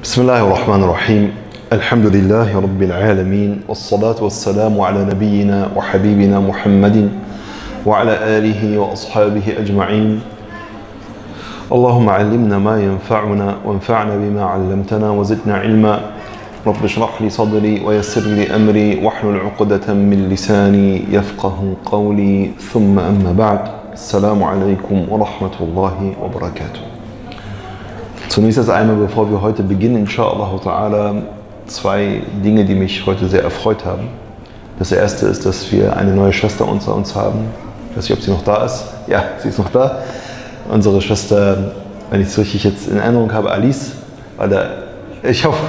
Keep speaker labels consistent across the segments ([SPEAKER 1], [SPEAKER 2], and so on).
[SPEAKER 1] بسم الله الرحمن الرحيم الحمد لله رب العالمين والصلاة والسلام على نبينا وحبيبنا محمد وعلى آله وأصحابه أجمعين اللهم علمنا ما ينفعنا وانفعنا بما علمتنا وزدنا علما رب اشرح لي صدري ويسر لي أمري واحلل عقدة من لساني يفقه قولي ثم أما بعد السلام عليكم ورحمة الله وبركاته. Zunächst einmal, bevor wir heute beginnen, inshallah ta'ala, zwei Dinge, die mich heute sehr erfreut haben. Das erste ist, dass wir eine neue Schwester unter uns haben. Ich weiß nicht, ob sie noch da ist. Ja, sie ist noch da. Unsere Schwester, wenn ich es richtig jetzt in Erinnerung habe, Alice, ich hoffe,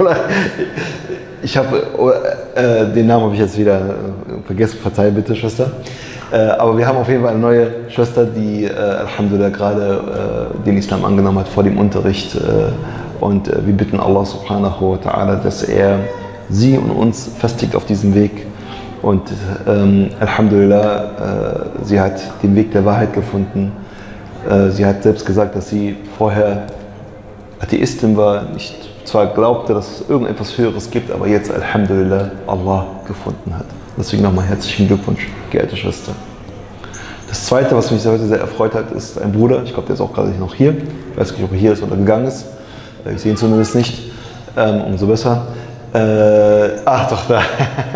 [SPEAKER 1] den Namen habe ich jetzt wieder vergessen, verzeih bitte, Schwester. Aber wir haben auf jeden Fall eine neue Schwester, die Alhamdulillah gerade den Islam angenommen hat vor dem Unterricht. Und wir bitten Allah subhanahu wa ta'ala, dass er sie und uns festigt auf diesem Weg. Und Alhamdulillah, sie hat den Weg der Wahrheit gefunden. Sie hat selbst gesagt, dass sie vorher Atheistin war, nicht zwar glaubte, dass es irgendetwas Höheres gibt, aber jetzt Alhamdulillah Allah gefunden hat. Deswegen nochmal herzlichen Glückwunsch, geehrte Schwester. Das zweite, was mich heute sehr erfreut hat, ist ein Bruder. Ich glaube, der ist auch gerade noch hier. Ich weiß nicht, ob er hier ist oder gegangen ist. Ich sehe ihn zumindest nicht. Umso besser. Ach doch, da.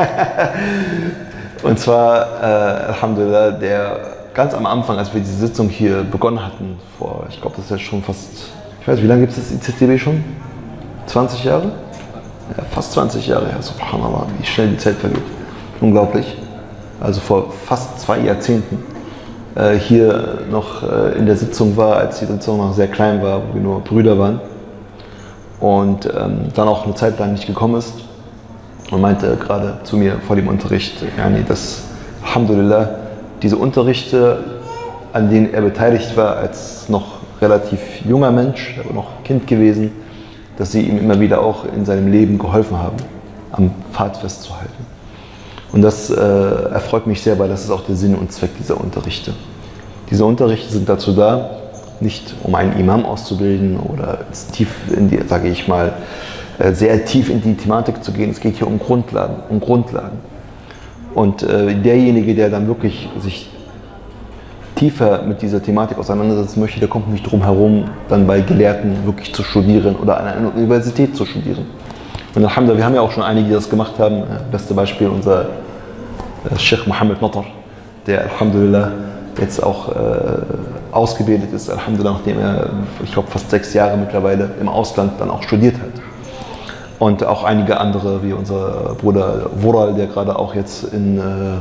[SPEAKER 1] Und zwar, Alhamdulillah, der ganz am Anfang, als wir diese Sitzung hier begonnen hatten, ich glaube, das ist jetzt schon fast, ich weiß, wie lange gibt es das IZTB schon? 20 Jahre? Ja, fast 20 Jahre, ja, subhanallah, wie schnell die Zeit vergeht. Unglaublich. Also vor fast 2 Jahrzehnten hier noch in der Sitzung war, als die Sitzung noch sehr klein war, wo wir nur Brüder waren. Und dann auch eine Zeit lang nicht gekommen ist und meinte gerade zu mir vor dem Unterricht, dass Alhamdulillah diese Unterrichte, an denen er beteiligt war, als noch relativ junger Mensch, aber noch Kind gewesen, dass sie ihm immer wieder auch in seinem Leben geholfen haben, am Pfad festzuhalten. Und das erfreut mich sehr, weil das ist auch der Sinn und Zweck dieser Unterrichte. Diese Unterrichte sind dazu da, nicht um einen Imam auszubilden oder tief in die, sage ich mal, sehr tief in die Thematik zu gehen. Es geht hier um Grundlagen. Und derjenige, der dann wirklich sich tiefer mit dieser Thematik auseinandersetzen möchte, der kommt nicht drum herum, dann bei Gelehrten wirklich zu studieren oder an einer Universität zu studieren. Und Alhamdulillah, wir haben ja auch schon einige, die das gemacht haben. Beste Beispiel unser Sheikh Mohammed Natar, der Alhamdulillah jetzt auch ausgebildet ist, Alhamdulillah, nachdem er, ich glaube, fast 6 Jahre mittlerweile im Ausland dann auch studiert hat. Und auch einige andere, wie unser Bruder Vural, der gerade auch jetzt in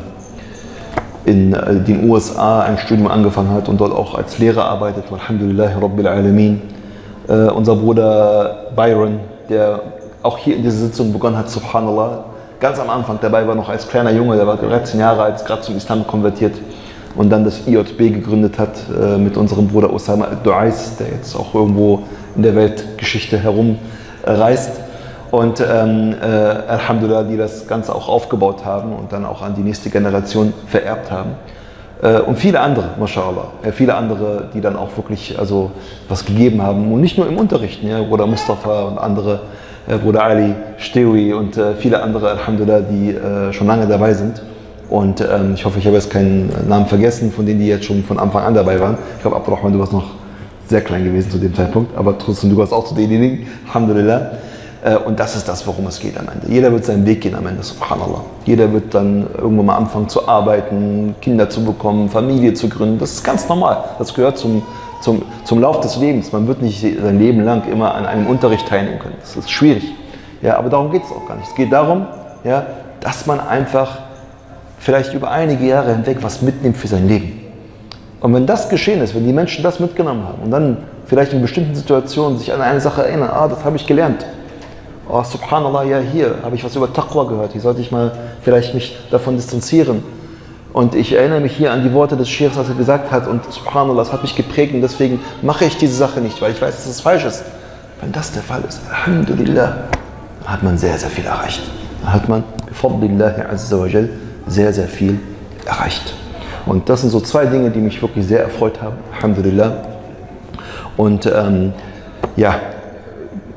[SPEAKER 1] den USA ein Studium angefangen hat und dort auch als Lehrer arbeitet. Alhamdulillah, Rabbil Alamin. Unser Bruder Byron, der auch hier in dieser Sitzung begonnen hat, subhanallah, ganz am Anfang dabei war, noch als kleiner Junge, der war 13 Jahre alt, gerade zum Islam konvertiert und dann das IJB gegründet hat mit unserem Bruder Osama al-Duais, der jetzt auch irgendwo in der Weltgeschichte herumreist. Und Alhamdulillah, die das Ganze auch aufgebaut haben und dann auch an die nächste Generation vererbt haben. Und viele andere, mashallah, viele andere, die dann auch wirklich was gegeben haben. Und nicht nur im Unterricht, ja, Bruder Mustafa und andere, Bruder Ali, Stewi und viele andere, Alhamdulillah, die schon lange dabei sind. Und ich hoffe, ich habe jetzt keinen Namen vergessen, von denen, die jetzt schon von Anfang an dabei waren. Ich glaube, Abdurrahman, du warst noch sehr klein gewesen zu dem Zeitpunkt, aber trotzdem, du warst auch zu denjenigen, Alhamdulillah. Und das ist das, worum es geht am Ende. Jeder wird seinen Weg gehen am Ende, subhanallah. Jeder wird dann irgendwann mal anfangen zu arbeiten, Kinder zu bekommen, Familie zu gründen. Das ist ganz normal. Das gehört zum Lauf des Lebens. Man wird nicht sein Leben lang immer an einem Unterricht teilnehmen können. Das ist schwierig. Ja, aber darum geht es auch gar nicht. Es geht darum, ja, dass man einfach vielleicht über einige Jahre hinweg was mitnimmt für sein Leben. Und wenn das geschehen ist, wenn die Menschen das mitgenommen haben und dann vielleicht in bestimmten Situationen sich an eine Sache erinnern, das habe ich gelernt. Oh, subhanallah, ja, hier habe ich was über Taqwa gehört, hier sollte ich mal vielleicht mich davon distanzieren. Und ich erinnere mich hier an die Worte des Scheikhs, was er gesagt hat, und subhanallah, das hat mich geprägt und deswegen mache ich diese Sache nicht, weil ich weiß, dass es falsch ist. Wenn das der Fall ist, alhamdulillah, dann hat man sehr, sehr viel erreicht. Dann hat man, bifadlillahi azza wa jal, sehr, sehr viel erreicht. Und das sind so 2 Dinge, die mich wirklich sehr erfreut haben, alhamdulillah. Und ja,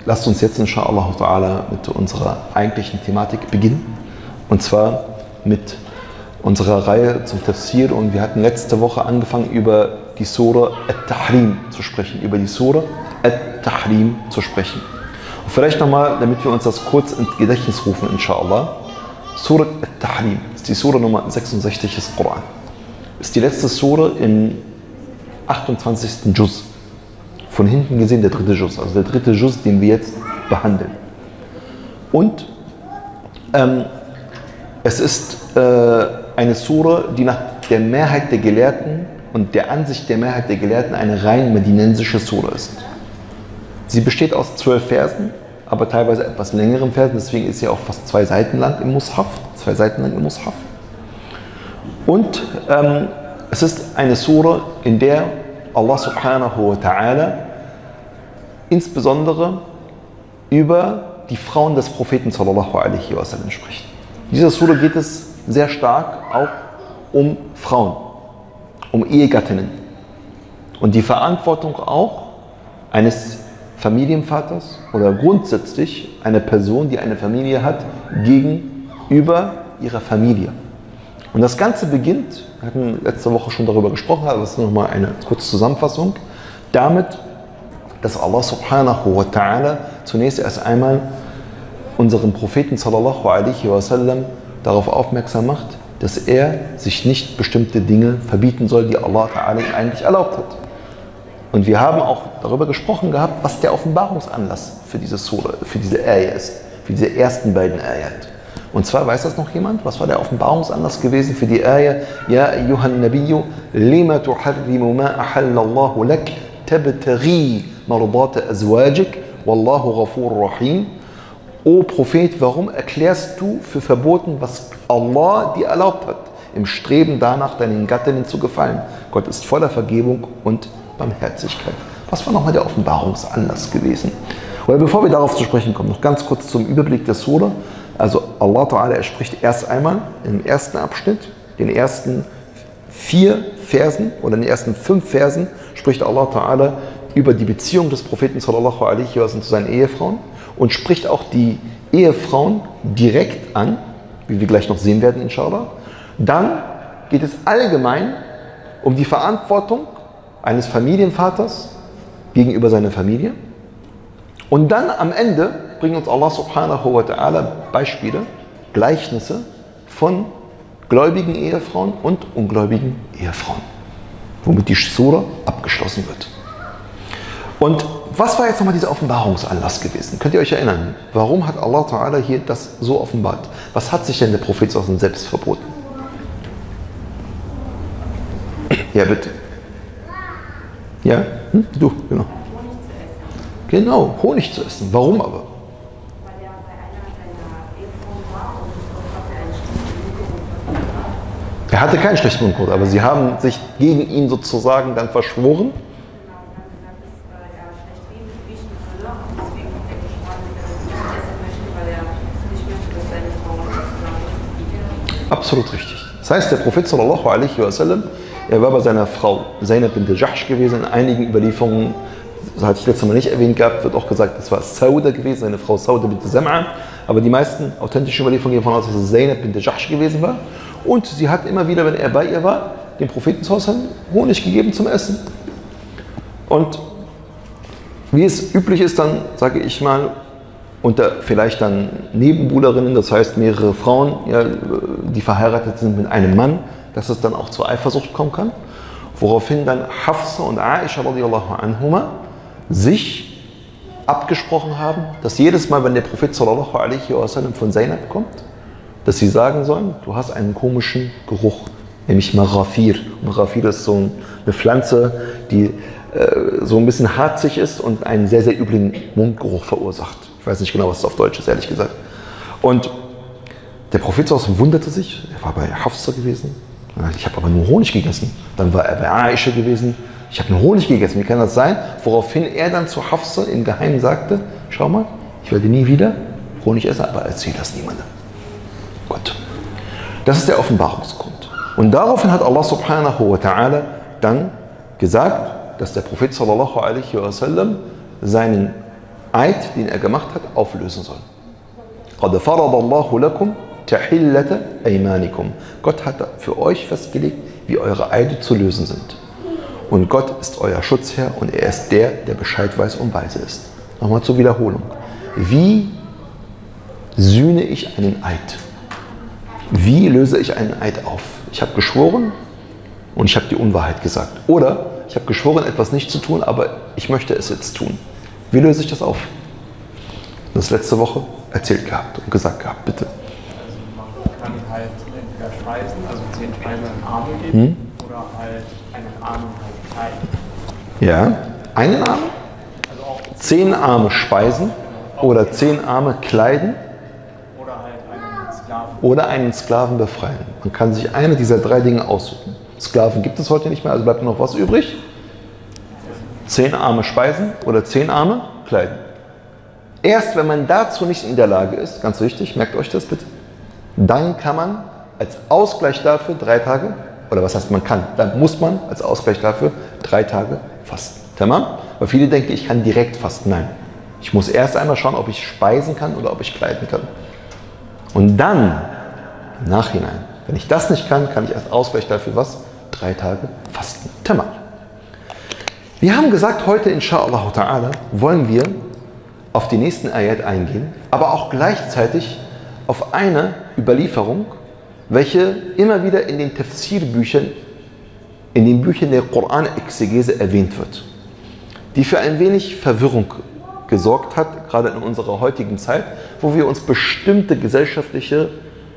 [SPEAKER 1] lasst uns jetzt inshallah ta'ala mit unserer eigentlichen Thematik beginnen. Und zwar mit unserer Reihe zum Tafsir. Und wir hatten letzte Woche angefangen, über die Sura At-Tahrim zu sprechen. Über die Sura At-Tahrim zu sprechen. Und vielleicht nochmal, damit wir uns das kurz ins Gedächtnis rufen, inshallah. Sura At-Tahrim ist die Sura Nummer 66 des Koran. Ist die letzte Sura im 28. Juz. Von hinten gesehen der dritte Juz, also der dritte Juz, den wir jetzt behandeln. Und es ist eine Sura, die nach der Mehrheit der Gelehrten und der Ansicht der Mehrheit der Gelehrten eine rein medinensische Sura ist. Sie besteht aus 12 Versen, aber teilweise etwas längeren Versen, deswegen ist sie auch fast 2 Seiten lang im Mushaf. 2 Seiten lang im Mushaf. Und es ist eine Sura, in der Allah subhanahu wa ta'ala insbesondere über die Frauen des Propheten sallallahu alaihi wasallam spricht. In dieser Sura geht es sehr stark auch um Frauen, um Ehegattinnen und die Verantwortung auch eines Familienvaters oder grundsätzlich einer Person, die eine Familie hat, gegenüber ihrer Familie. Und das Ganze beginnt, wir hatten letzte Woche schon darüber gesprochen, aber das ist nochmal eine kurze Zusammenfassung, damit, dass Allah subhanahu wa ta'ala zunächst erst einmal unseren Propheten sallallahu alaihi wasallam darauf aufmerksam macht, dass er sich nicht bestimmte Dinge verbieten soll, die Allah ta'ala ihm eigentlich erlaubt hat. Und wir haben auch darüber gesprochen gehabt, was der Offenbarungsanlass für diese Sura, für diese Ayah ist, für diese ersten beiden Ayat. Und zwar, weiß das noch jemand? Was war der Offenbarungsanlass gewesen für die Ayah? Ja, ayyuhan nabiyyu, lima tuharrimu ma ahallallahu lak, tabtaghi mardata azwajik, wallahu ghafurur rahim. O Prophet, warum erklärst du für verboten, was Allah dir erlaubt hat, im Streben danach, deinen Gattinnen zu gefallen? Gott ist voller Vergebung und Barmherzigkeit. Was war nochmal der Offenbarungsanlass gewesen? Oder bevor wir darauf zu sprechen kommen, noch ganz kurz zum Überblick der Sura. Also Allah Ta'ala, er spricht erst einmal im ersten Abschnitt, den ersten 4 Versen oder den ersten 5 Versen spricht Allah Ta'ala über die Beziehung des Propheten sallallahu alaihi wasallam zu seinen Ehefrauen und spricht auch die Ehefrauen direkt an, wie wir gleich noch sehen werden, inshallah. Dann geht es allgemein um die Verantwortung eines Familienvaters gegenüber seiner Familie. Und dann am Ende bringt uns Allah subhanahu wa ta'ala Beispiele, Gleichnisse von gläubigen Ehefrauen und ungläubigen Ehefrauen, womit die Sura abgeschlossen wird. Und was war jetzt nochmal dieser Offenbarungsanlass gewesen? Könnt ihr euch erinnern? Warum hat Allah ta'ala hier das so offenbart? Was hat sich denn der Prophet selbst verboten? Ja, bitte. Ja? Du, genau. Genau, Honig zu essen. Warum aber?
[SPEAKER 2] Weil er bei einer seiner Ehefrauen war und einen schlechten Mundgeruch hat.
[SPEAKER 1] Er hatte keinen schlechten Mundgeruch, aber sie haben sich gegen ihn sozusagen dann verschworen.
[SPEAKER 2] Genau, dann gesagt, dass er schlecht riechen würde und deswegen hat er geschworen, dass er das nicht essen möchte, weil er nicht möchte, dass seine Frau sozusagen.
[SPEAKER 1] Absolut richtig. Das heißt, der Prophet sallallahu alaihi wasallam, er war bei seiner Frau Zainab bint Jahsh gewesen. In einigen Überlieferungen, das hatte ich letztes Mal nicht erwähnt gehabt, wird auch gesagt, das war Sauda gewesen, seine Frau Sauda bint Zam'a. Aber die meisten authentischen Überlieferungen gehen davon aus, dass es Zainab bint Jahsh gewesen war. Und sie hat immer wieder, wenn er bei ihr war, dem Propheten Honig gegeben zum Essen. Und wie es üblich ist dann, sage ich mal, unter vielleicht dann Nebenbuhlerinnen, das heißt mehrere Frauen, ja, die verheiratet sind mit einem Mann, dass es dann auch zur Eifersucht kommen kann. Woraufhin dann Hafsa und Aisha radiallahu anhuma sich abgesprochen haben, dass jedes Mal, wenn der Prophet sallallahu alaihi wasallam von Zainab kommt, dass sie sagen sollen, du hast einen komischen Geruch, nämlich Marafir. Marafir ist so eine Pflanze, die so ein bisschen harzig ist und einen sehr, sehr üblen Mundgeruch verursacht. Ich weiß nicht genau, was es auf Deutsch ist, ehrlich gesagt. Und der Prophet wunderte sich, er war bei Hafsa gewesen, ich habe aber nur Honig gegessen. Dann war er bei Aisha gewesen, ich habe nur Honig gegessen, wie kann das sein? Woraufhin er dann zu Hafsa im Geheimen sagte, schau mal, ich werde nie wieder Honig essen, aber erzähl das niemandem. Gut. Das ist der Offenbarungsgrund. Und daraufhin hat Allah subhanahu wa ta'ala dann gesagt, dass der Prophet sallallahu alaihi wasallam seinen Eid, den er gemacht hat, auflösen soll. قَدْ فَرَضَ اللَّهُ لَكُمْ تَحِلَّةَ أَيْمَانِكُمْ. Gott hat für euch festgelegt, wie eure Eide zu lösen sind. Und Gott ist euer Schutzherr und er ist der, der Bescheid weiß und weise ist. Nochmal zur Wiederholung. Wie sühne ich einen Eid? Wie löse ich einen Eid auf? Ich habe geschworen und ich habe die Unwahrheit gesagt. Oder ich habe geschworen, etwas nicht zu tun, aber ich möchte es jetzt tun. Wie löse ich das auf? Das letzte Woche erzählt gehabt und gesagt gehabt, bitte.
[SPEAKER 3] Also man kann halt entweder speisen, also 10 Speisen an Arme geben, oder halt einen Armen halt teilen.
[SPEAKER 1] Ja, einen Arm,
[SPEAKER 3] Also auch
[SPEAKER 1] 10 Arme speisen oder 10 Arme kleiden
[SPEAKER 3] oder halt einen Sklaven.
[SPEAKER 1] oder einen Sklaven befreien. Man kann sich eine dieser 3 Dinge aussuchen. Sklaven gibt es heute nicht mehr, also bleibt nur noch was übrig. 10 Arme speisen oder 10 Arme kleiden. Erst wenn man dazu nicht in der Lage ist, ganz wichtig, merkt euch das bitte, dann kann man als Ausgleich dafür 3 Tage, oder was heißt man kann, dann muss man als Ausgleich dafür 3 Tage fasten. Tamam? Weil viele denken, ich kann direkt fasten. Nein. Ich muss erst einmal schauen, ob ich speisen kann oder ob ich kleiden kann. Und dann, im Nachhinein, wenn ich das nicht kann, kann ich als Ausgleich dafür was? 3 Tage fasten. Tamam. Wir haben gesagt, heute inshallah ta'ala wollen wir auf die nächsten Ayat eingehen, aber auch gleichzeitig auf eine Überlieferung, welche immer wieder in den Tafsir-Büchern, in den Büchern der Koran-Exegese erwähnt wird, die für ein wenig Verwirrung gesorgt hat, gerade in unserer heutigen Zeit, wo wir uns bestimmte gesellschaftliche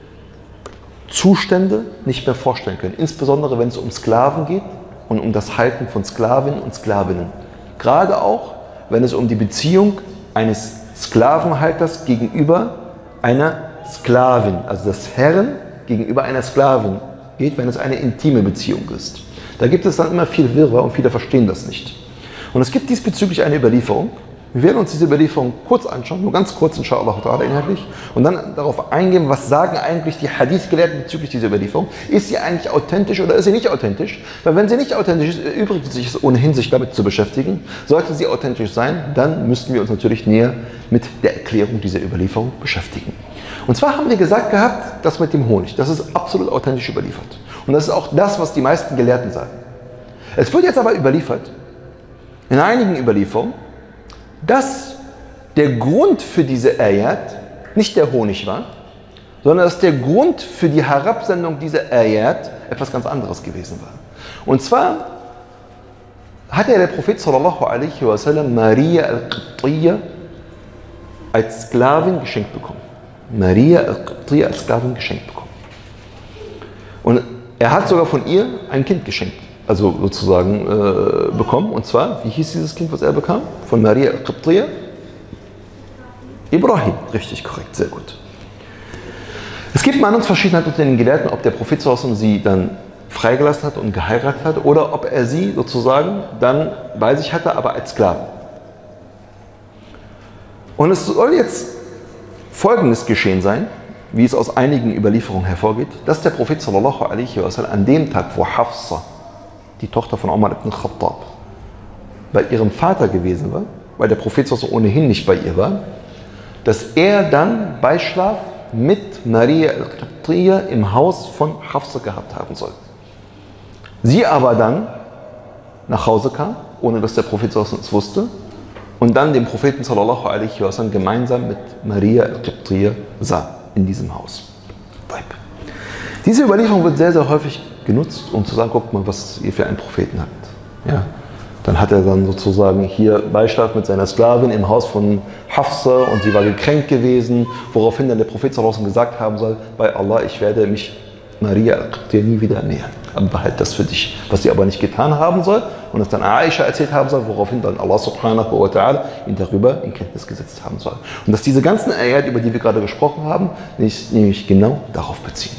[SPEAKER 1] Zustände nicht mehr vorstellen können. Insbesondere wenn es um Sklaven geht und um das Halten von Sklavinnen und Sklavinnen. Gerade auch, wenn es um die Beziehung eines Sklavenhalters gegenüber einer Sklavin, also des Herren gegenüber einer Sklavin geht, wenn es eine intime Beziehung ist. Da gibt es dann immer viel Wirrwarr und viele verstehen das nicht. Und es gibt diesbezüglich eine Überlieferung. Wir werden uns diese Überlieferung kurz anschauen, nur ganz kurz inshallah ta'ala inhaltlich, und dann darauf eingehen, was sagen eigentlich die Hadith-Gelehrten bezüglich dieser Überlieferung. Ist sie eigentlich authentisch oder ist sie nicht authentisch? Weil wenn sie nicht authentisch ist, erübrigt es sich ohnehin, sich damit zu beschäftigen. Sollte sie authentisch sein, dann müssten wir uns natürlich näher mit der Erklärung dieser Überlieferung beschäftigen. Und zwar haben wir gesagt gehabt, das mit dem Honig, das ist absolut authentisch überliefert. Und das ist auch das, was die meisten Gelehrten sagen. Es wird jetzt aber überliefert, in einigen Überlieferungen, dass der Grund für diese Ayat nicht der Honig war, sondern dass der Grund für die Herabsendung dieser Ayat etwas ganz anderes gewesen war. Und zwar hat der Prophet sallallahu alaihi wasallam Maria al-Qibtiyya als Sklavin geschenkt bekommen. Maria al-Qibtiyya als Sklavin geschenkt bekommen. Und er hat sogar von ihr ein Kind geschenkt. Also sozusagen bekommen. Und zwar, wie hieß dieses Kind, was er bekam? Von Maria al-Qibtiyya? Ibrahim. Richtig, korrekt, sehr gut. Es gibt Meinungsverschiedenheit unter den Gelehrten, ob der Prophet sie dann freigelassen hat und geheiratet hat oder ob er sie sozusagen dann bei sich hatte, aber als Sklaven. Und es soll jetzt Folgendes geschehen sein, wie es aus einigen Überlieferungen hervorgeht, dass der Prophet sallallahu alaihi wasallam an dem Tag, wo Hafsa, die Tochter von Umar ibn Khattab, bei ihrem Vater gewesen war, weil der Prophet ohnehin nicht bei ihr war, dass er dann Beischlaf mit Maria al-Qibtiyya im Haus von Hafsa gehabt haben soll. Sie aber dann nach Hause kam, ohne dass der Prophet es wusste, und dann den Propheten sallallahu alaihi wasallam gemeinsam mit Maria al-Qibtiyya sah in diesem Haus. Diese Überlieferung wird sehr, sehr häufig genutzt, um zu sagen, guckt mal, was ihr für einen Propheten habt. Ja. Dann hat er dann sozusagen hier Beischlaf mit seiner Sklavin im Haus von Hafsa und sie war gekränkt gewesen, woraufhin dann der Prophet gesagt haben soll, bei Allah, ich werde mich Maria al-Qibtiyya nie wieder nähern. Aber behalt das für dich. Was sie aber nicht getan haben soll und es dann Aisha erzählt haben soll, woraufhin dann Allah subhanahu wa ta'ala ihn darüber in Kenntnis gesetzt haben soll. Und dass diese ganzen Ayat, über die wir gerade gesprochen haben, nämlich genau darauf beziehen.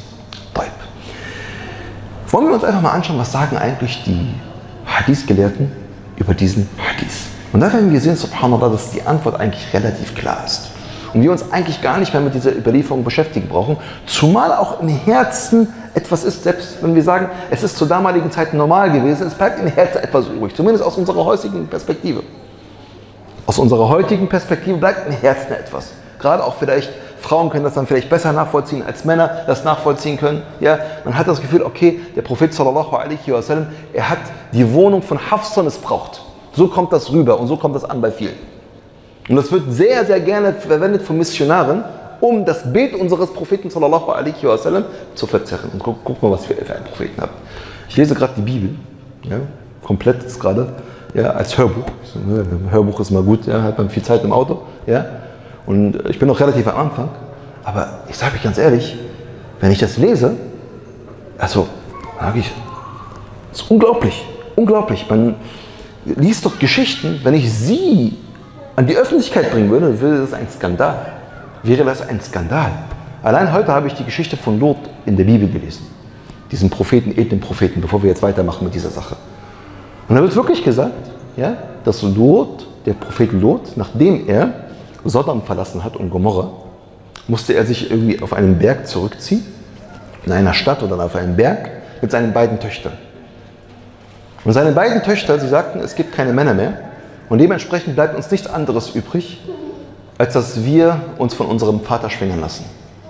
[SPEAKER 1] Wollen wir uns einfach mal anschauen, was sagen eigentlich die Hadith-Gelehrten über diesen Hadith. Und da werden wir sehen, subhanallah, dass die Antwort eigentlich relativ klar ist. Und wir uns eigentlich gar nicht mehr mit dieser Überlieferung beschäftigen brauchen, zumal auch im Herzen etwas ist, selbst wenn wir sagen, es ist zur damaligen Zeit normal gewesen, es bleibt im Herzen etwas übrig, zumindest aus unserer heutigen Perspektive. Aus unserer heutigen Perspektive bleibt im Herzen etwas. Gerade auch vielleicht, Frauen können das dann vielleicht besser nachvollziehen, als Männer das nachvollziehen können. Ja, man hat das Gefühl, okay, der Prophet sallallahu alaihi wasallam, er hat die Wohnung von Hafsa missbraucht. So kommt das rüber und so kommt das an bei vielen. Und das wird sehr, sehr gerne verwendet von Missionaren, um das Bild unseres Propheten sallallahu alaihi wasallam zu verzerren. Und guck mal, was wir für einen Propheten haben. Ich lese gerade die Bibel, ja, komplett jetzt gerade, ja, als Hörbuch. Hörbuch ist mal gut, ja, hat man viel Zeit im Auto. Ja. Und ich bin noch relativ am Anfang, aber ich sage euch ganz ehrlich, wenn ich das lese, also, sage ich, das ist unglaublich, unglaublich. Man liest doch Geschichten, wenn ich sie an die Öffentlichkeit bringen würde, wäre das ein Skandal. Wäre das ein Skandal. Allein heute habe ich die Geschichte von Lot in der Bibel gelesen. Diesen Propheten, edlen Propheten, bevor wir jetzt weitermachen mit dieser Sache. Und da wird wirklich gesagt, ja, dass Lot, der Prophet Lot, nachdem er Sodom verlassen hat und Gomorra, musste er sich irgendwie auf einen Berg zurückziehen, in einer Stadt oder auf einen Berg, mit seinen beiden Töchtern. Und seine beiden Töchter, sie sagten, es gibt keine Männer mehr und dementsprechend bleibt uns nichts anderes übrig, als dass wir uns von unserem Vater schwängern lassen.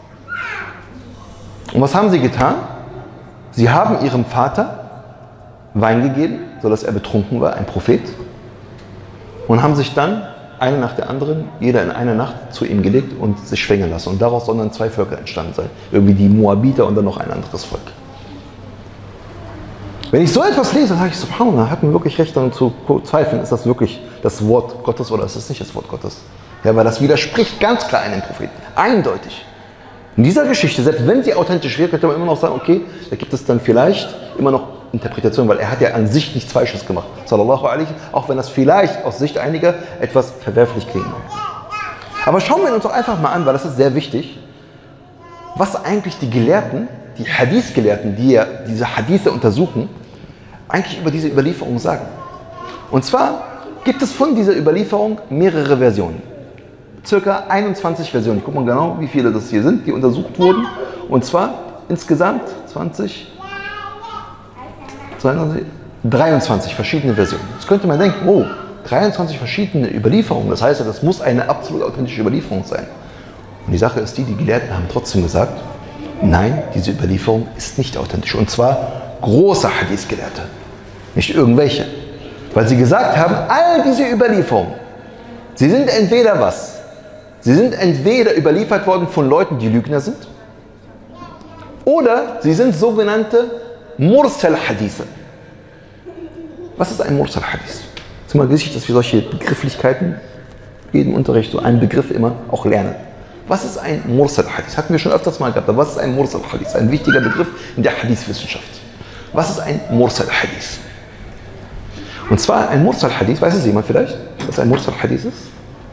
[SPEAKER 1] Und was haben sie getan? Sie haben ihrem Vater Wein gegeben, sodass er betrunken war, ein Prophet, und haben sich dann eine nach der anderen, jeder in einer Nacht zu ihm gelegt und sich schwängern lassen. Und daraus sollen dann zwei Völker entstanden sein. Irgendwie die Moabiter und dann noch ein anderes Volk. Wenn ich so etwas lese, dann sage ich, subhanallah, hat man wirklich recht daran zu zweifeln, ist das wirklich das Wort Gottes oder ist das nicht das Wort Gottes? Ja, weil das widerspricht ganz klar einem Propheten. Eindeutig. In dieser Geschichte, selbst wenn sie authentisch wäre, könnte man immer noch sagen, okay, da gibt es dann vielleicht immer noch Interpretation, weil er hat ja an sich nichts Falsches gemacht, sallallahu alaihi, auch wenn das vielleicht aus Sicht einiger etwas verwerflich klingt. Aber schauen wir uns doch einfach mal an, weil das ist sehr wichtig, was eigentlich die Gelehrten, die Hadith-Gelehrten, die ja diese Hadithe untersuchen, eigentlich über diese Überlieferung sagen. Und zwar gibt es von dieser Überlieferung mehrere Versionen. Circa 21 Versionen. Ich gucke mal genau, wie viele das hier sind, die untersucht wurden. Und zwar insgesamt 23 verschiedene Versionen. Jetzt könnte man denken, oh, 23 verschiedene Überlieferungen. Das heißt ja, das muss eine absolut authentische Überlieferung sein. Und die Sache ist die Gelehrten haben trotzdem gesagt, nein, diese Überlieferung ist nicht authentisch. Und zwar große Hadith-Gelehrte, nicht irgendwelche. Weil sie gesagt haben, all diese Überlieferungen, sie sind entweder was? Sie sind entweder überliefert worden von Leuten, die Lügner sind, oder sie sind sogenannte Mursal-Hadithe. Was ist ein Mursal-Hadith? Es ist immer wichtig, dass wir solche Begrifflichkeiten jeden Unterricht, so einen Begriff immer auch lernen. Was ist ein Mursal-Hadith? Hatten wir schon öfters mal gehabt, aber was ist ein Mursal-Hadith? Ein wichtiger Begriff in der Hadith-Wissenschaft. Was ist ein Mursal-Hadith? Und zwar ein Mursal-Hadith, weiß es jemand vielleicht, was ein Mursal-Hadith ist?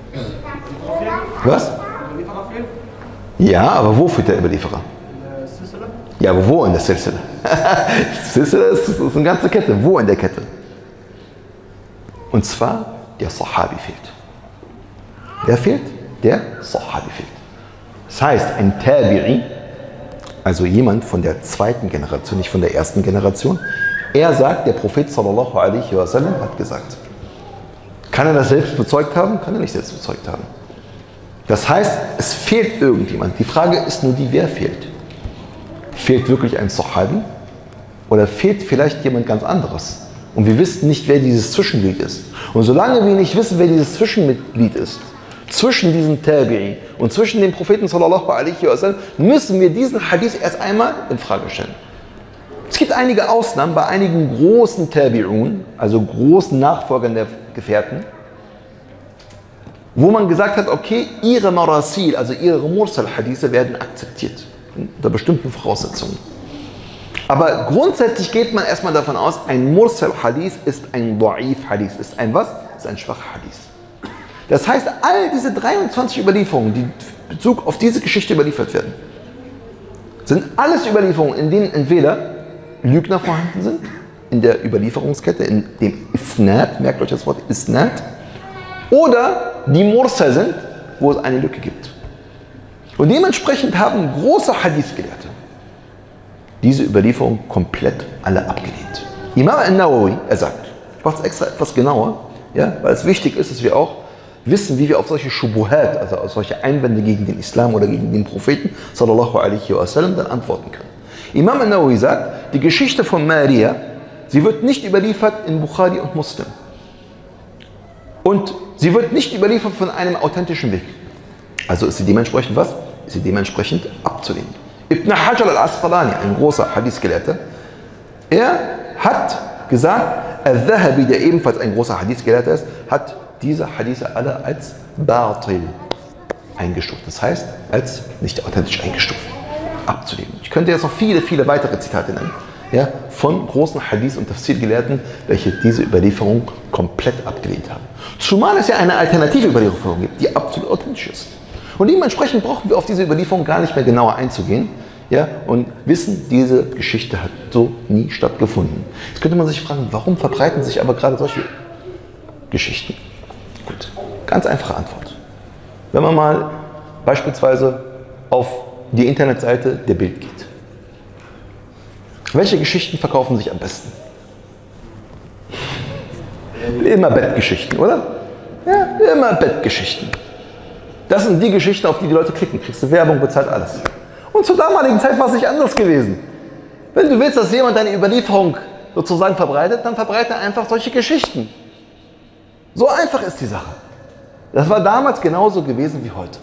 [SPEAKER 1] Was? Ja, aber wo führt der Überlieferer? Ja, aber wo in der Silsila? Silsila ist eine ganze Kette. Wo in der Kette? Und zwar, der Sahabi fehlt. Wer fehlt? Der Sahabi fehlt. Das heißt, ein Tabi'i, also jemand von der zweiten Generation, nicht von der ersten Generation, er sagt, der Prophet sallallahu alaihi wasallam hat gesagt. Kann er das selbst bezeugt haben? Kann er nicht selbst bezeugt haben. Das heißt, es fehlt irgendjemand. Die Frage ist nur die, wer fehlt? Fehlt wirklich ein Sahabi? Oder fehlt vielleicht jemand ganz anderes? Und wir wissen nicht, wer dieses Zwischenglied ist. Und solange wir nicht wissen, wer dieses Zwischenglied ist, zwischen diesem Tabi'i und zwischen dem Propheten sallallahu alaihi wasallam, müssen wir diesen Hadith erst einmal in Frage stellen. Es gibt einige Ausnahmen bei einigen großen Tabi'un, also großen Nachfolgern der Gefährten, wo man gesagt hat, okay, ihre Marasil, also ihre Mursal-Hadithe werden akzeptiert, unter bestimmten Voraussetzungen. Aber grundsätzlich geht man erstmal davon aus, ein Mursal-Hadith ist ein Da'if-Hadith, ist ein was? Ist ein schwacher Hadith. Das heißt, all diese 23 Überlieferungen, die in Bezug auf diese Geschichte überliefert werden, sind alles Überlieferungen, in denen entweder Lügner vorhanden sind, in der Überlieferungskette, in dem Isnad, merkt euch das Wort Isnad, oder die Mursal sind, wo es eine Lücke gibt. Und dementsprechend haben große Hadith-Gelehrte diese Überlieferung komplett alle abgelehnt. Imam al-Nawawi, er sagt, ich mache es extra etwas genauer, ja, weil es wichtig ist, dass wir auch wissen, wie wir auf solche Shubuhat, also auf solche Einwände gegen den Islam oder gegen den Propheten, sallallahu alaihi wasallam, dann antworten können. Imam an-Nawawi sagt, die Geschichte von Maria, sie wird nicht überliefert in Bukhari und Muslim. Und sie wird nicht überliefert von einem authentischen Weg. Also ist sie dementsprechend was? Ist sie dementsprechend abzulehnen. Ibn Hajar al-Asqalani, ein großer Hadithgelehrter, er hat gesagt, Al-Dhahabi, der ebenfalls ein großer Hadithgelehrter ist, hat diese Hadithe alle als Batil eingestuft. Das heißt, als nicht authentisch eingestuft. Abzulehnen. Ich könnte jetzt noch viele, viele weitere Zitate nennen, ja, von großen Hadith- und Tafsir-Gelehrten, welche diese Überlieferung komplett abgelehnt haben. Zumal es ja eine alternative Überlieferung gibt, die absolut authentisch ist. Und dementsprechend brauchen wir auf diese Überlieferung gar nicht mehr genauer einzugehen, ja, und wissen, diese Geschichte hat so nie stattgefunden. Jetzt könnte man sich fragen, warum verbreiten sich aber gerade solche Geschichten? Gut, ganz einfache Antwort. Wenn man mal beispielsweise auf die Internetseite der Bild geht. Welche Geschichten verkaufen sich am besten? Immer Bettgeschichten, oder? Ja, immer Bettgeschichten. Das sind die Geschichten, auf die die Leute klicken. Kriegst du Werbung, bezahlt alles. Und zur damaligen Zeit war es nicht anders gewesen. Wenn du willst, dass jemand deine Überlieferung sozusagen verbreitet, dann verbreite einfach solche Geschichten. So einfach ist die Sache. Das war damals genauso gewesen wie heute.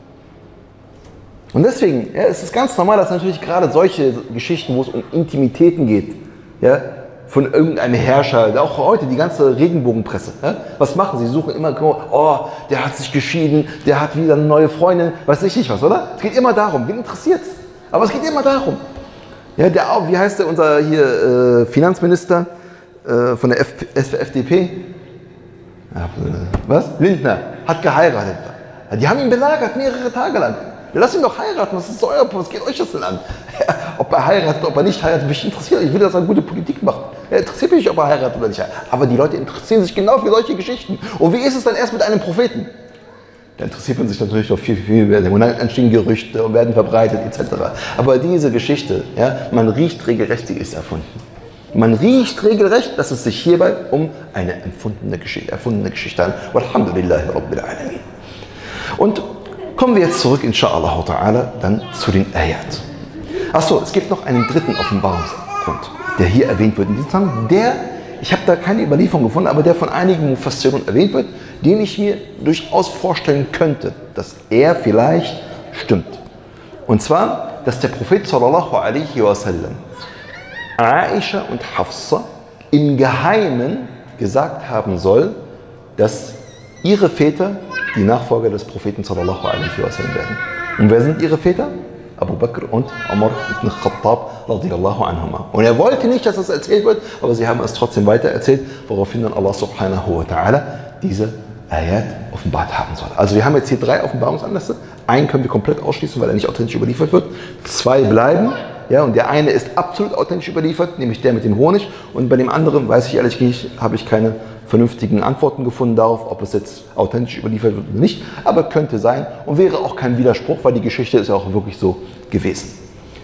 [SPEAKER 1] Und deswegen, ja, es ist ganz normal, dass natürlich gerade solche Geschichten, wo es um Intimitäten geht, ja, von irgendeinem Herrscher, auch heute die ganze Regenbogenpresse, ja, was machen sie? Sie suchen immer, oh, der hat sich geschieden, der hat wieder eine neue Freundin, weiß ich nicht was, oder? Es geht immer darum, wen interessiert's? Aber es geht immer darum. Ja, wie heißt der, unser hier Finanzminister von der FDP? Ja, was? Lindner hat geheiratet. Ja, die haben ihn belagert mehrere Tage lang. Ja, lass ihn doch heiraten, was ist euer, was geht euch das denn an? Ja, ob er heiratet, ob er nicht heiratet, mich interessiert. Ich will, dass er gute Politik macht. Ja, interessiert mich nicht, ob er heiratet oder nicht. Aber die Leute interessieren sich genau für solche Geschichten. Und wie ist es dann erst mit einem Propheten? Da interessiert man sich natürlich noch viel, viel mehr. Und dann entstehen Gerüchte und werden verbreitet etc. Aber diese Geschichte, ja, man riecht regelrecht, sie ist erfunden. Man riecht regelrecht, dass es sich hierbei um eine erfundene Geschichte handelt. Walhamdulillahi Rabbil Alamin. Und kommen wir jetzt zurück, inshallah ta'ala, dann zu den Ayat. Achso, es gibt noch einen dritten Offenbarungsgrund, der hier erwähnt wird in diesem Zusammenhang. Ich habe da keine Überlieferung gefunden, aber der von einigen Mufassiren erwähnt wird, den ich mir durchaus vorstellen könnte, dass er vielleicht stimmt. Und zwar, dass der Prophet sallallahu alaihi wasallam Aisha und Hafsa im Geheimen gesagt haben soll, dass ihre Väter die Nachfolger des Propheten sallallahu alaihi wasallam werden. Und wer sind ihre Väter? Abu Bakr und Umar ibn Khattab radiyallahu anhuma. Und er wollte nicht, dass das erzählt wird, aber sie haben es trotzdem weiter erzählt, woraufhin dann Allah subhanahu wa ta'ala diese Ayat offenbart haben soll. Also wir haben jetzt hier 3 Offenbarungsanlässe. Einen können wir komplett ausschließen, weil er nicht authentisch überliefert wird. 2 bleiben. Ja, und der eine ist absolut authentisch überliefert, nämlich der mit dem Honig. Und bei dem anderen, weiß ich ehrlich nicht, habe ich keine vernünftigen Antworten gefunden darauf, ob es jetzt authentisch überliefert wird oder nicht. Aber könnte sein und wäre auch kein Widerspruch, weil die Geschichte ist ja auch wirklich so gewesen.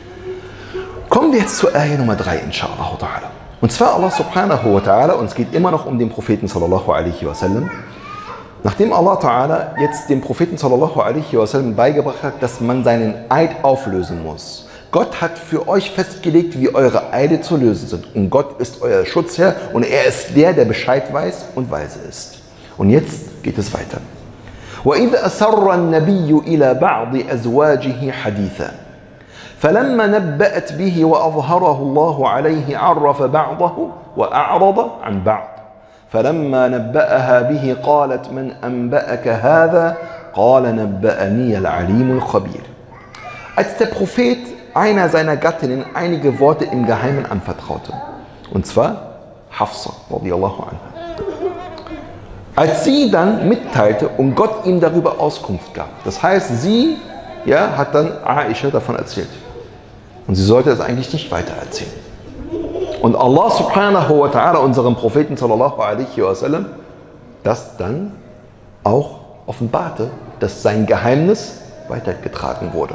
[SPEAKER 1] Kommen wir jetzt zur Ayah Nummer 3, inshallah ta'ala. Und zwar Allah subhanahu wa ta'ala, und es geht immer noch um den Propheten sallallahu alaihi wasallam. Nachdem Allah ta'ala jetzt dem Propheten sallallahu alaihi wasallam beigebracht hat, dass man seinen Eid auflösen muss. Gott hat für euch festgelegt, wie eure Eide zu lösen sind. Und Gott ist euer Schutzherr und er ist der Bescheid weiß und weise ist. Und jetzt geht es weiter. وَإِذْ أَسَرَّ النَّبِيُّ إِلَى بَعْضِ أَزْوَاجِهِ حَدِيثًا فَلَمَّا نَبَّأَتْ بِهِ وَأَظْهَرَهُ اللَّهُ عَلَيْهِ عَرَّفَ بَعْضَهُ وَأَعْرَضَ عَنْ بَعْضٍ فَلَمَّا نَبَّأَهَا بِهِ قَالَتْ مَنْ أَنْبَأَكَ هَذَا قَالَ نَبَّأَنِيَ الْعَلِيمُ الْخَبِيرُ. Als der Prophet einer seiner Gattinnen einige Worte im Geheimen anvertraute. Und zwar Hafsa, radiyallahu anha. Als sie dann mitteilte und Gott ihm darüber Auskunft gab. Das heißt, sie hat dann Aisha davon erzählt. Und sie sollte es eigentlich nicht weiter erzählen. Und Allah subhanahu wa ta'ala, unserem Propheten sallallahu alaihi wasallam, das dann auch offenbarte, dass sein Geheimnis weitergetragen wurde.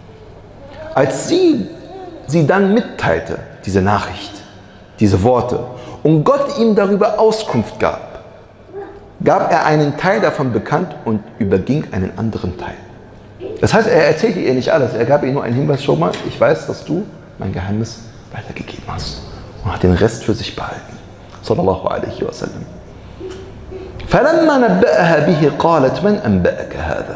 [SPEAKER 1] Als sie dann mitteilte, diese Nachricht, diese Worte, und Gott ihm darüber Auskunft gab, gab er einen Teil davon bekannt und überging einen anderen Teil. Das heißt, er erzählte ihr nicht alles, er gab ihr nur einen Hinweis, schau mal, ich weiß, dass du mein Geheimnis weitergegeben hast. Und hat den Rest für sich behalten. Sallallahu alaihi wasallam. فَلَمَّا نَبَّأَهَا بِهِ قَالَتْ مَنْ أَنْبَأَكَ هَذَا.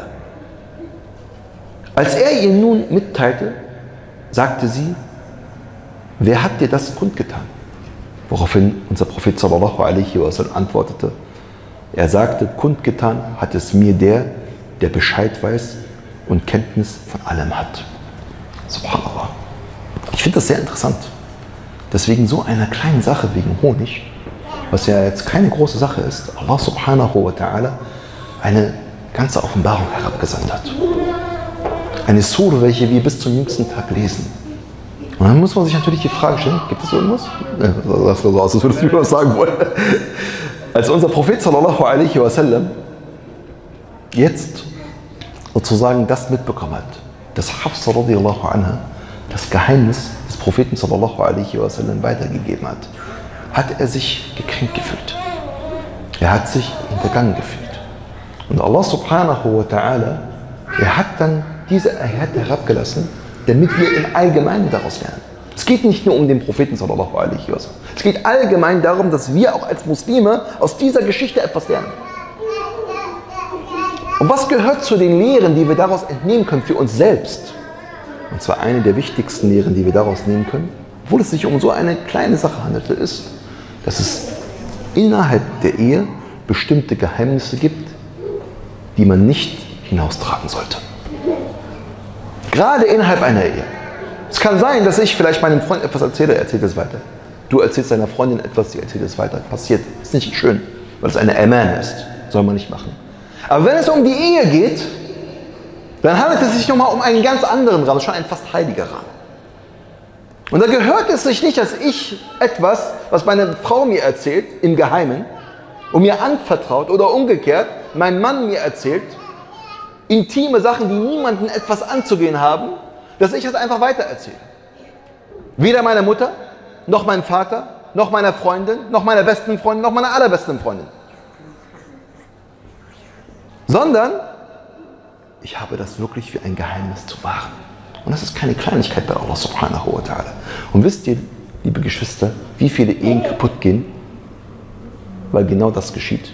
[SPEAKER 1] Als er ihr nun mitteilte, sagte sie, wer hat dir das kundgetan? Woraufhin unser Prophet sallallahu alaihi wasallam antwortete, er sagte, kundgetan hat es mir der Bescheid weiß und Kenntnis von allem hat. Subhanallah. Ich finde das sehr interessant, dass wegen so einer kleinen Sache, wegen Honig, was ja jetzt keine große Sache ist, Allah subhanahu wa ta'ala eine ganze Offenbarung herabgesandt hat. Eine Sure, welche wir bis zum jüngsten Tag lesen. Und dann muss man sich natürlich die Frage stellen, gibt es irgendwas? Das sah so aus, als würdest du was sagen wollen. Als unser Prophet sallallahu alaihi wasallam jetzt sozusagen das mitbekommen hat, dass Hafsa radiallahu anha das Geheimnis des Propheten sallallahu alaihi wasallam weitergegeben hat, hat er sich gekränkt gefühlt. Er hat sich hintergangen gefühlt. Und Allah subhanahu wa ta'ala, er hat dann diese Ayat herabgelassen, damit wir im Allgemeinen daraus lernen. Es geht nicht nur um den Propheten sallallahu alaihi wasallam. Es geht allgemein darum, dass wir auch als Muslime aus dieser Geschichte etwas lernen. Und was gehört zu den Lehren, die wir daraus entnehmen können für uns selbst? Und zwar eine der wichtigsten Lehren, die wir daraus nehmen können, obwohl es sich um so eine kleine Sache handelte, ist, dass es innerhalb der Ehe bestimmte Geheimnisse gibt, die man nicht hinaustragen sollte. Gerade innerhalb einer Ehe. Es kann sein, dass ich vielleicht meinem Freund etwas erzähle, er erzählt es weiter. Du erzählst deiner Freundin etwas, sie erzählt es weiter. Passiert. Ist nicht schön, weil es eine Amana ist. Soll man nicht machen. Aber wenn es um die Ehe geht, dann handelt es sich nochmal um einen ganz anderen Rahmen, schon ein fast heiliger Rahmen. Und da gehört es sich nicht, dass ich etwas, was meine Frau mir erzählt, im Geheimen, und mir anvertraut oder umgekehrt, mein Mann mir erzählt, intime Sachen, die niemandem etwas anzugehen haben, dass ich es einfach weitererzähle. Weder meiner Mutter, noch meinem Vater, noch meiner Freundin, noch meiner besten Freundin, noch meiner allerbesten Freundin. Sondern ich habe das wirklich wie ein Geheimnis zu wahren. Und das ist keine Kleinigkeit bei Allah subhanahu wa ta'ala. Und wisst ihr, liebe Geschwister, wie viele Ehen kaputt gehen, weil genau das geschieht?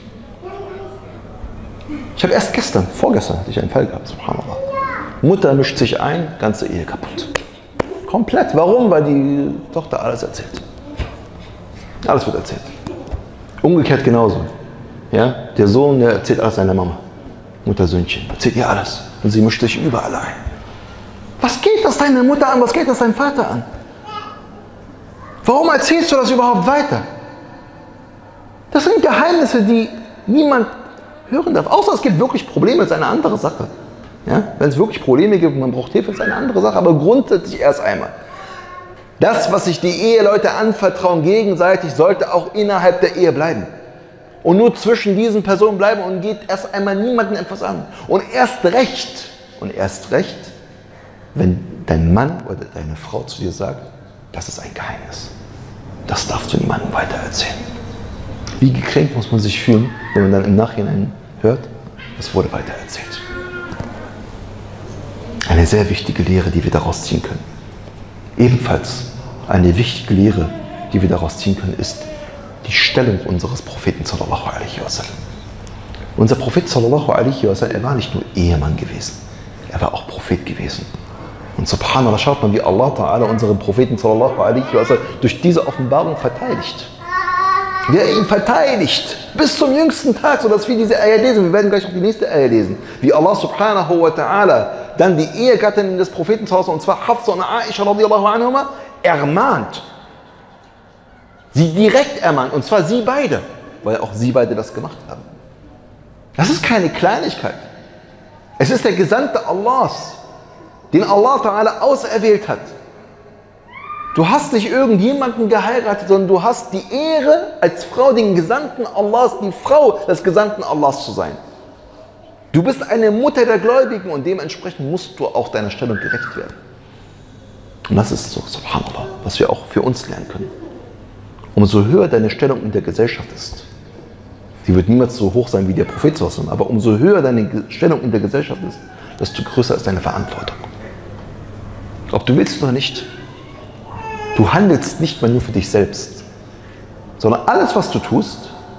[SPEAKER 1] Ich habe erst vorgestern hatte ich einen Fall gehabt, subhanallah. Mutter mischt sich ein, ganze Ehe kaputt. Komplett. Warum? Weil die Tochter alles erzählt. Alles wird erzählt. Umgekehrt genauso. Ja? Der Sohn, der erzählt alles seiner Mama. Muttersöhnchen, erzählt ihr alles. Und sie mischt sich überall ein. Was geht das deine Mutter an? Was geht das deinem Vater an? Warum erzählst du das überhaupt weiter? Das sind Geheimnisse, die niemand hören darf. Außer es gibt wirklich Probleme, das ist eine andere Sache. Ja? Wenn es wirklich Probleme gibt, man braucht Hilfe, ist eine andere Sache. Aber grundsätzlich erst einmal. Das, was sich die Eheleute anvertrauen gegenseitig, sollte auch innerhalb der Ehe bleiben. Und nur zwischen diesen Personen bleiben und geht erst einmal niemandem etwas an. Und erst recht, wenn dein Mann oder deine Frau zu dir sagt, das ist ein Geheimnis. Das darfst du niemandem weitererzählen. Wie gekränkt muss man sich fühlen, wenn man dann im Nachhinein hört, es wurde weitererzählt. Eine sehr wichtige Lehre, die wir daraus ziehen können. Ebenfalls eine wichtige Lehre, die wir daraus ziehen können, ist die Stellung unseres Propheten sallallahu alaihi wasallam. Unser Prophet sallallahu alaihi wasallam, er war nicht nur Ehemann gewesen, er war auch Prophet gewesen. Und subhanallah, schaut mal, wie Allah Ta'ala unseren Propheten sallallahu alaihi wasallam durch diese Offenbarung verteidigt. Wie er ihn verteidigt, bis zum jüngsten Tag, sodass wir diese Ayah lesen. Wir werden gleich auch die nächste Ayah lesen. Wie Allah subhanahu wa ta'ala dann die Ehegattinnen des Propheten, und zwar Hafsa und Aisha radiallahu anhuma, ermahnt. Sie direkt ermahnt, und zwar sie beide, weil auch sie beide das gemacht haben. Das ist keine Kleinigkeit. Es ist der Gesandte Allahs, den Allah Ta'ala auserwählt hat. Du hast nicht irgendjemanden geheiratet, sondern du hast die Ehre, als Frau den Gesandten Allahs, die Frau des Gesandten Allahs zu sein. Du bist eine Mutter der Gläubigen und dementsprechend musst du auch deiner Stellung gerecht werden. Und das ist so, subhanallah, was wir auch für uns lernen können. Umso höher deine Stellung in der Gesellschaft ist, Sie wird niemals so hoch sein wie der Prophet, aber umso höher deine Stellung in der Gesellschaft ist, desto größer ist deine Verantwortung. Ob du willst oder nicht, du handelst nicht mehr nur für dich selbst, sondern alles, was du tust,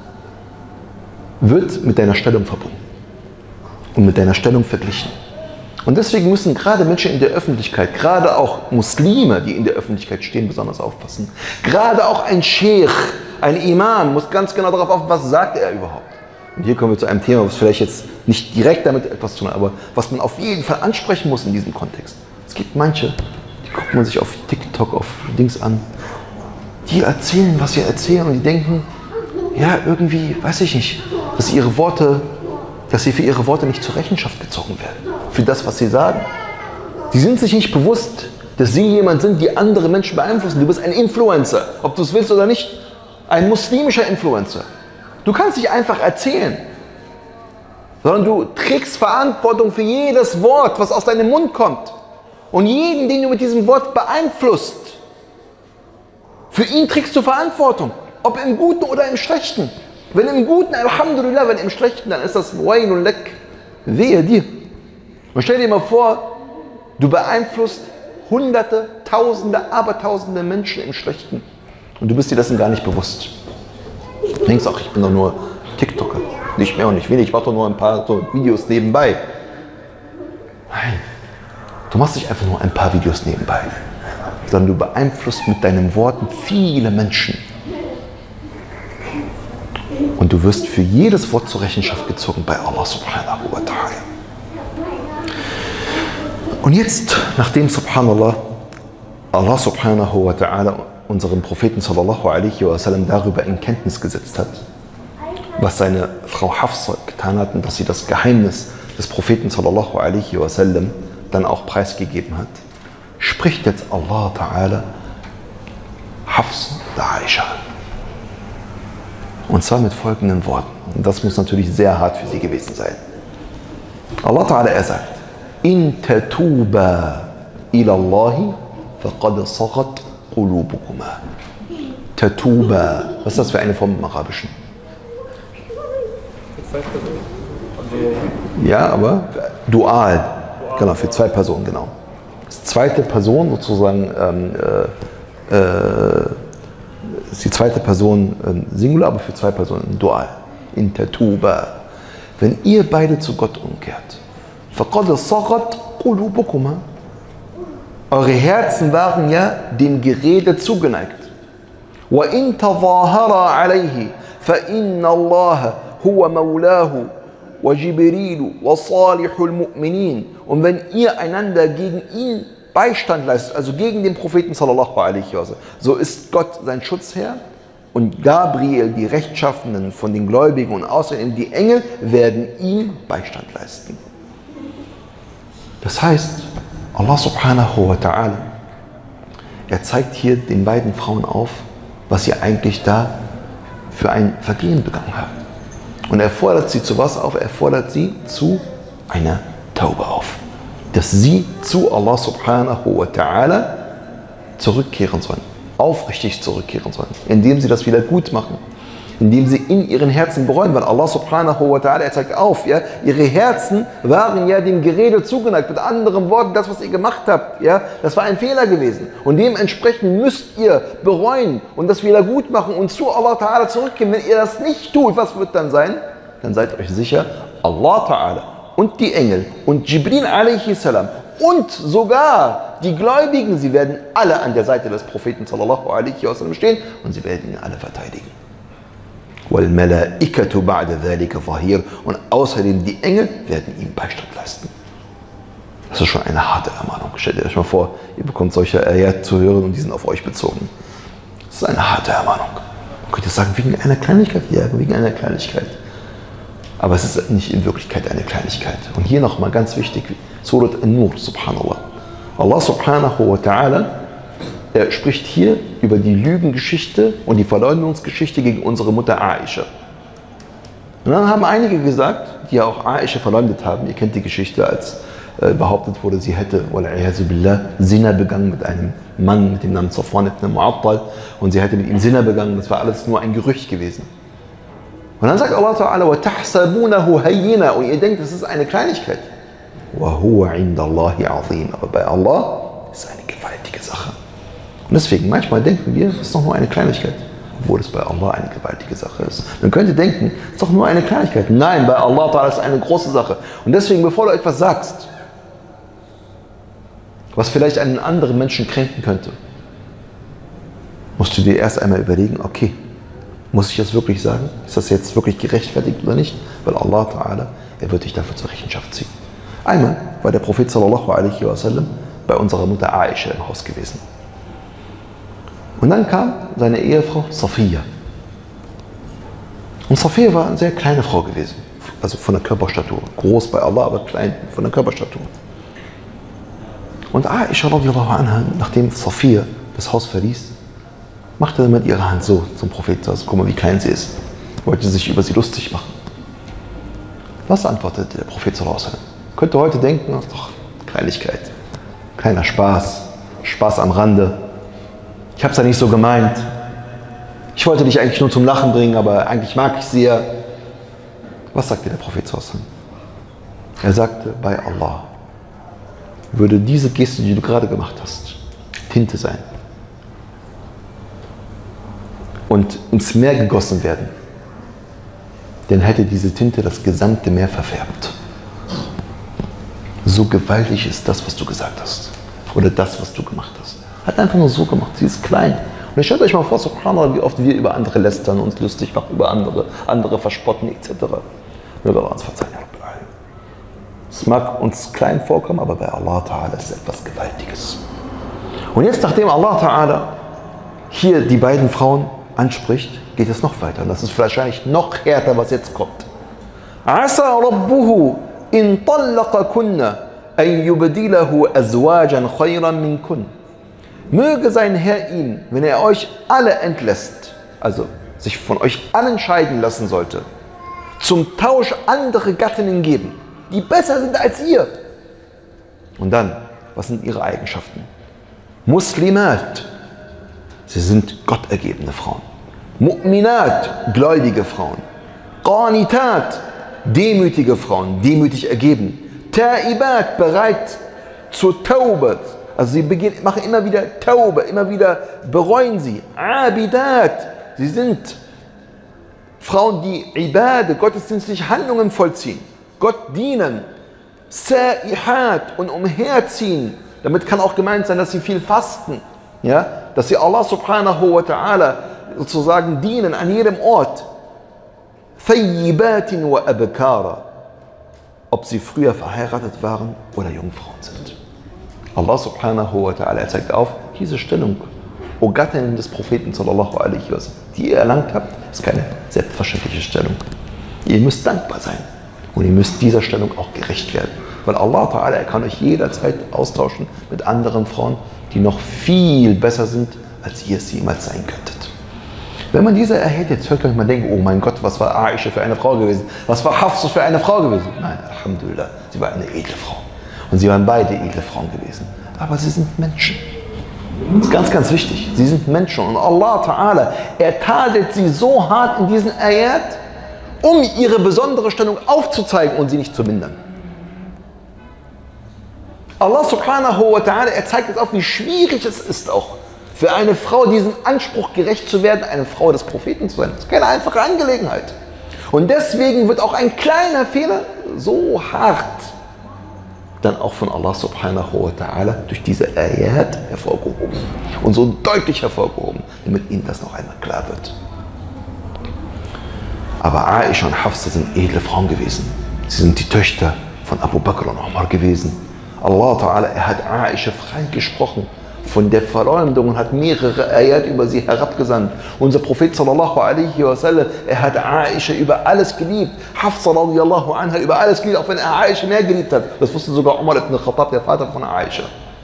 [SPEAKER 1] wird mit deiner Stellung verbunden und mit deiner Stellung verglichen. Und deswegen müssen gerade Menschen in der Öffentlichkeit, gerade auch Muslime, die in der Öffentlichkeit stehen, besonders aufpassen. Gerade auch ein Sheikh, ein Imam muss ganz genau darauf aufpassen, was sagt er überhaupt. Und hier kommen wir zu einem Thema, was vielleicht jetzt nicht direkt damit etwas zu tun hat, aber was man auf jeden Fall ansprechen muss in diesem Kontext. Es gibt manche, die guckt man sich auf TikTok, auf Dings an, die erzählen, was sie erzählen und die denken, ja irgendwie, weiß ich nicht, dass sie für ihre Worte nicht zur Rechenschaft gezogen werden, für das, was sie sagen. Sie sind sich nicht bewusst, dass sie jemand sind, die andere Menschen beeinflussen. Du bist ein Influencer, ob du es willst oder nicht, ein muslimischer Influencer. Du kannst nicht einfach erzählen, sondern du trägst Verantwortung für jedes Wort, was aus deinem Mund kommt. Und jeden, den du mit diesem Wort beeinflusst, für ihn trägst du Verantwortung, ob im Guten oder im Schlechten. Wenn im Guten, Alhamdulillah, wenn im Schlechten, dann ist das Wailun lak, wehe dir. Und stell dir mal vor, du beeinflusst Hunderte, Tausende, Abertausende Menschen im Schlechten und du bist dir dessen gar nicht bewusst. Du denkst auch, ich bin doch nur TikToker, nicht mehr und nicht weniger, ich mache doch nur ein paar so Videos nebenbei. Nein, du machst nicht einfach nur ein paar Videos nebenbei, sondern du beeinflusst mit deinen Worten viele Menschen. Und du wirst für jedes Wort zur Rechenschaft gezogen bei Allah subhanahu wa ta'ala. Und jetzt, nachdem subhanallah, Allah subhanahu wa ta'ala unseren Propheten sallallahu alaihi wa sallam darüber in Kenntnis gesetzt hat, was seine Frau Hafsa getan hat und dass sie das Geheimnis des Propheten sallallahu alaihi wa sallam dann auch preisgegeben hat, spricht jetzt Allah ta'ala Hafsa und Aisha an. Und zwar mit folgenden Worten. Und das muss natürlich sehr hart für sie gewesen sein. Allah Ta'ala, er sagt, In tatuba ila Allahi faqad saghat qulubukuma. Tatuba. Was ist das für eine Form im Arabischen? Ja, aber dual. Genau, für zwei Personen, genau. Das zweite Person sozusagen ist die zweite Person Singular, aber für zwei Personen Dual. In Tatuba. Wenn ihr beide zu Gott umkehrt, faqad saghat qulubukuma. Eure Herzen waren ja dem Gerede zugeneigt. Wa in tadhahara alayhi fa inna Allah huwa mawlahu wa Jibrilu wa salihul mu'minin. Und wenn ihr einander gegen ihn Beistand leistet, also gegen den Propheten sallallahu alaihi wasallam, so ist Gott sein Schutzherr und Gabriel, die Rechtschaffenen von den Gläubigen und außerdem die Engel, werden ihm Beistand leisten. Das heißt, Allah subhanahu wa ta'ala, er zeigt hier den beiden Frauen auf, was sie eigentlich da für ein Vergehen begangen haben. Und er fordert sie zu was auf? Er fordert sie zu einer Taube auf. Dass sie zu Allah subhanahu wa ta'ala zurückkehren sollen, aufrichtig zurückkehren sollen, indem sie das wieder gut machen, indem sie in ihren Herzen bereuen, weil Allah subhanahu wa ta'ala, er zeigt auf, ja, ihre Herzen waren ja dem Gerede zugeneigt, mit anderen Worten, das, was ihr gemacht habt, ja, das war ein Fehler gewesen und dementsprechend müsst ihr bereuen und das wieder gut machen und zu Allah ta'ala zurückkehren. Wenn ihr das nicht tut, was wird dann sein? Dann seid euch sicher, Allah ta'ala und die Engel und Jibril alaihi salam und sogar die Gläubigen, sie werden alle an der Seite des Propheten sallallahu alaihi wasallam stehen und sie werden ihn alle verteidigen. وَالْمَلَائِكَةُ بَعْدَ ذَلِكَ ظَهِيرٌ. Und außerdem die Engel werden ihm Beistand leisten. Das ist schon eine harte Ermahnung. Stellt euch mal vor, ihr bekommt solche Ayat zu hören und die sind auf euch bezogen. Das ist eine harte Ermahnung. Man könnte sagen, wegen einer Kleinigkeit? Ja, wegen einer Kleinigkeit. Aber es ist nicht in Wirklichkeit eine Kleinigkeit. Und hier nochmal ganz wichtig, Surat An-Nur, subhanallah. Allah subhanahu wa ta'ala, er spricht hier über die Lügengeschichte und die Verleumdungsgeschichte gegen unsere Mutter Aisha. Und dann haben einige gesagt, die ja auch Aisha verleumdet haben, ihr kennt die Geschichte, als behauptet wurde, sie hätte Zina begangen mit einem Mann mit dem Namen Safwan ibn Mu'attal und sie hätte mit ihm Zina begangen, das war alles nur ein Gerücht gewesen. Und Und dann sagt Allah Ta'ala, وَتَحْسَبُونَهُ هَيِّنًا, und ihr denkt, das ist eine Kleinigkeit. وَهُوَ عِنْدَ اللَّهِ عَظِيمٌ, aber bei Allah ist es eine gewaltige Sache. Und deswegen, manchmal denken wir, es ist doch nur eine Kleinigkeit, obwohl es bei Allah eine gewaltige Sache ist. Man könnte denken, es ist doch nur eine Kleinigkeit. Nein, bei Allah Ta'ala ist es eine große Sache. Und deswegen, bevor du etwas sagst, was vielleicht einen anderen Menschen kränken könnte, musst du dir erst einmal überlegen, okay, muss ich das wirklich sagen? Ist das jetzt wirklich gerechtfertigt oder nicht? Weil Allah Ta'ala, er wird dich dafür zur Rechenschaft ziehen. Einmal war der Prophet sallallahu alaihi wasallam bei unserer Mutter Aisha im Haus gewesen. Und dann kam seine Ehefrau Safiya. Und Safiya war eine sehr kleine Frau gewesen, also von der Körperstatur. Groß bei Allah, aber klein von der Körperstatur. Und Aisha radiallahu anha, nachdem Safiya das Haus verließ, machte er mit ihrer Hand so zum Propheten. Also, guck mal, wie klein sie ist. Wollte sich über sie lustig machen. Was antwortete der Prophet sallallahu alaihi wasallam? Könnte heute denken, das ist doch Kleinigkeit. Kleiner Spaß. Spaß am Rande. Ich habe es ja nicht so gemeint. Ich wollte dich eigentlich nur zum Lachen bringen, aber eigentlich mag ich sie ja. Was sagte der Prophet sallallahu alaihi wasallam? Er sagte, bei Allah würde diese Geste, die du gerade gemacht hast, Tinte sein und ins Meer gegossen werden, dann hätte diese Tinte das gesamte Meer verfärbt. So gewaltig ist das, was du gesagt hast. Oder das, was du gemacht hast. Hat einfach nur so gemacht. Sie ist klein. Und stellt euch mal vor, subhanallah, wie oft wir über andere lästern, uns lustig machen, über andere verspotten, etc. Möge Allah uns verzeihen. Es mag uns klein vorkommen, aber bei Allah Ta'ala ist es etwas Gewaltiges. Und jetzt, nachdem Allah Ta'ala hier die beiden Frauen anspricht, geht es noch weiter. Und das ist wahrscheinlich noch härter, was jetzt kommt. Asa rabbuhu in tallaqakunna an yubdilahu azwajan khayran minkun. Möge sein Herr ihn, wenn er euch alle entlässt, also sich von euch allen scheiden lassen sollte, zum Tausch andere Gattinnen geben, die besser sind als ihr. Und dann, was sind ihre Eigenschaften? Muslimat, sie sind gottergebene Frauen. Mu'minat, gläubige Frauen. Qanitat, demütige Frauen, demütig ergeben. Ta'ibat, bereit zur Taubat. Also sie machen immer wieder Taube, immer wieder bereuen sie. Abidat, sie sind Frauen, die Ibade, gottesdienstliche Handlungen vollziehen, Gott dienen. Sa'ihat, und umherziehen. Damit kann auch gemeint sein, dass sie viel fasten. Ja? Dass sie Allah subhanahu wa ta'ala sozusagen dienen an jedem Ort. Thayyibatin wa abkara. Ob sie früher verheiratet waren oder Jungfrauen sind. Allah subhanahu wa ta'ala zeigt auf, diese Stellung, O Gattinnen des Propheten sallallahu alaihi wasallam, die ihr erlangt habt, ist keine selbstverständliche Stellung. Ihr müsst dankbar sein und ihr müsst dieser Stellung auch gerecht werden. Weil Allah ta'ala, er kann euch jederzeit austauschen mit anderen Frauen, die noch viel besser sind, als ihr es jemals sein könntet. Wenn man diese erhält, jetzt hört man denken, oh mein Gott, was war Aisha für eine Frau gewesen? Was war Hafsa für eine Frau gewesen? Nein, Alhamdulillah, sie war eine edle Frau. Und sie waren beide edle Frauen gewesen. Aber sie sind Menschen. Das ist ganz, ganz wichtig. Sie sind Menschen. Und Allah Ta'ala, er tadelt sie so hart in diesen Ayat, um ihre besondere Stellung aufzuzeigen und sie nicht zu mindern. Allah Subhanahu wa Ta'ala, er zeigt jetzt auf, wie schwierig es ist auch für eine Frau, diesem Anspruch gerecht zu werden, eine Frau des Propheten zu sein. Das ist keine einfache Angelegenheit. Und deswegen wird auch ein kleiner Fehler so hart dann auch von Allah Subhanahu wa Ta'ala durch diese Ayat hervorgehoben. Und so deutlich hervorgehoben, damit ihnen das noch einmal klar wird. Aber Aisha und Hafsa sind edle Frauen gewesen. Sie sind die Töchter von Abu Bakr und Umar gewesen. Allah Ta'ala, er hat Aisha freigesprochen von der Verleumdung und hat mehrere Ayat über sie herabgesandt. Unser Prophet sallallahu alaihi wasallam, er hat Aisha über alles geliebt. Hafsa radiallahu anha über alles geliebt, auch wenn er Aisha mehr geliebt hat. Das wusste sogar Umar ibn Khattab, der Vater von Aisha.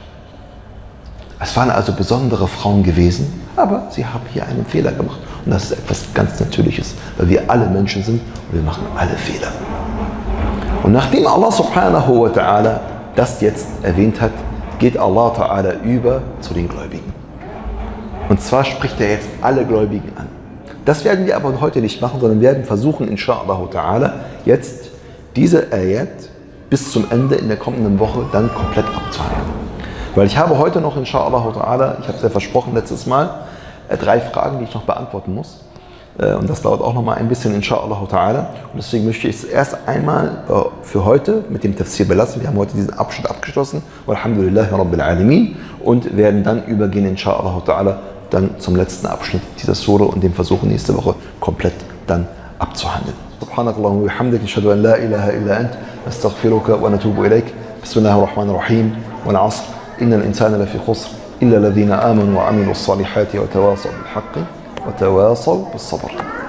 [SPEAKER 1] Es waren also besondere Frauen gewesen, aber sie haben hier einen Fehler gemacht. Und das ist etwas ganz Natürliches, weil wir alle Menschen sind und wir machen alle Fehler. Und nachdem Allah subhanahu wa ta'ala das jetzt erwähnt hat, geht Allah Ta'ala über zu den Gläubigen. Und zwar spricht er jetzt alle Gläubigen an. Das werden wir aber heute nicht machen, sondern werden versuchen, inshallah ta'ala, jetzt diese Ayat bis zum Ende in der kommenden Woche dann komplett abzuhandeln. Weil ich habe heute noch, inshallah ta'ala, ich habe es ja versprochen letztes Mal, 3 Fragen, die ich noch beantworten muss. Und das dauert auch noch mal ein bisschen, inshallah ta'ala. Und deswegen möchte ich es erst einmal für heute mit dem Tafsir belassen. Wir haben heute diesen Abschnitt abgeschlossen. Walhamdulillahi Rabbil Alamin. Und werden dann übergehen, inshallah ta'ala, dann zum letzten Abschnitt dieser Sura und den versuchen nächste Woche komplett dann abzuhandeln. Subhanakallahumma wa bihamdik, ashhadu an la ilaha illa ant, astaghfiruka wa natubu ilayk. Bismillahir Rahmanir Rahim. Wal 'asr, innal insana lafi khusr, illa alladhina amanu wa 'amilus salihati wa tawasaw bil haqqi wa tawasaw bis sabr.